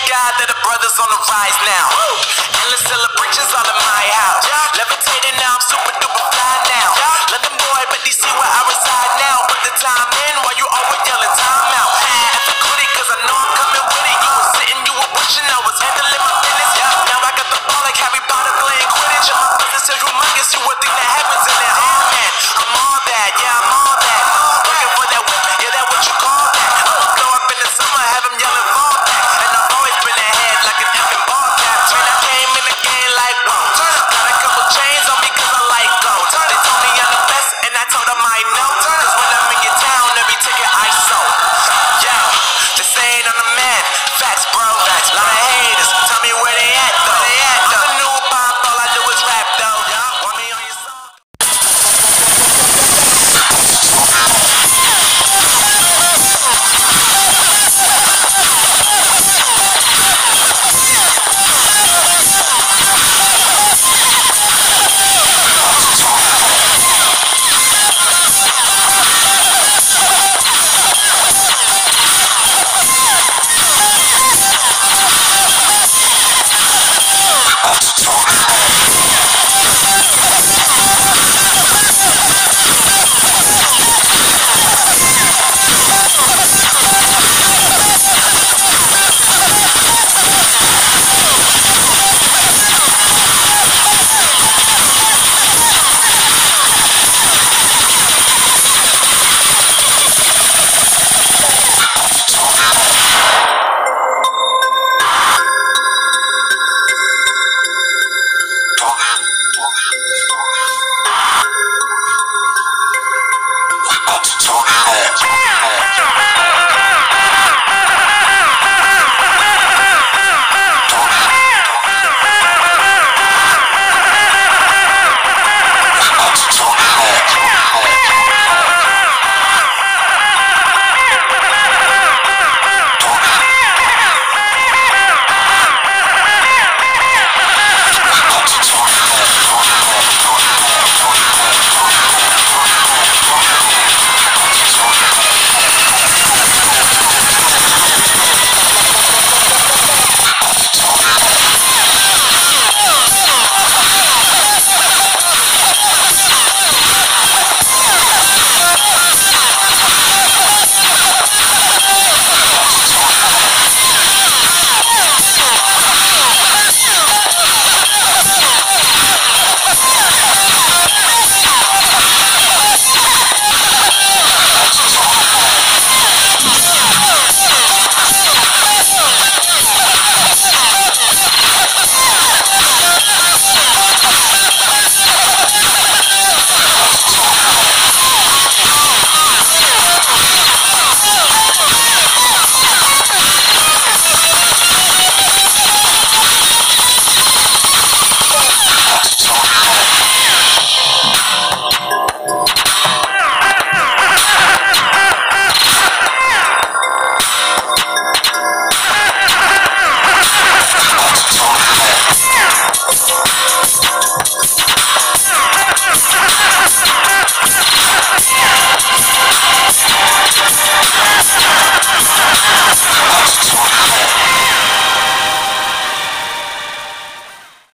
God that the brothers on the rise now. Endless celebrations all in my house. Levitating now, I'm super duper fly now. London boy, but DC where I reside now. Put the time in while you always yelling time out. If you quit it, cause I know I'm coming with it. You were sitting, you were wishing I was handling my business. Now I got the ball like Harry Potter playing Quidditch. And my business is humongous, you would think that happens in it. Oh man, I'm all that, yeah, I'm all that. Working for that whip, yeah, that what you call that. I'ma blow up in the summer, have them yelling fall back. And I've always been ahead like an effing ball cap. Man, I came in the game like, whoa. Got a couple chains on me cause I like gold. They told me I'm the best and I told them I know. Cause when I'm in your town, every ticket I sold. Yeah, they saying I'm the man. Facts, bro. Facts,